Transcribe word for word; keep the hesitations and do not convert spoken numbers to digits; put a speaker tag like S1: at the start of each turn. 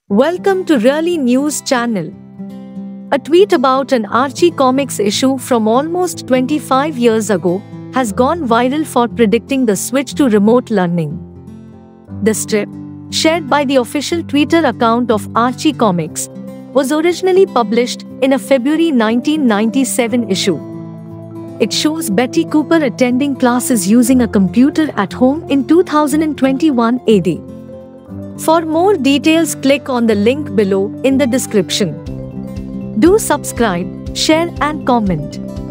S1: Welcome to Really News channel. A tweet about an Archie Comics issue from almost twenty-five years ago has gone viral for predicting the switch to remote learning. The strip, shared by the official Twitter account of Archie Comics, was originally published in a February nineteen ninety-seven issue. It shows Betty Cooper attending classes using a computer at home in two thousand twenty-one A D. For more details, click on the link below in the description. Do subscribe, share and comment.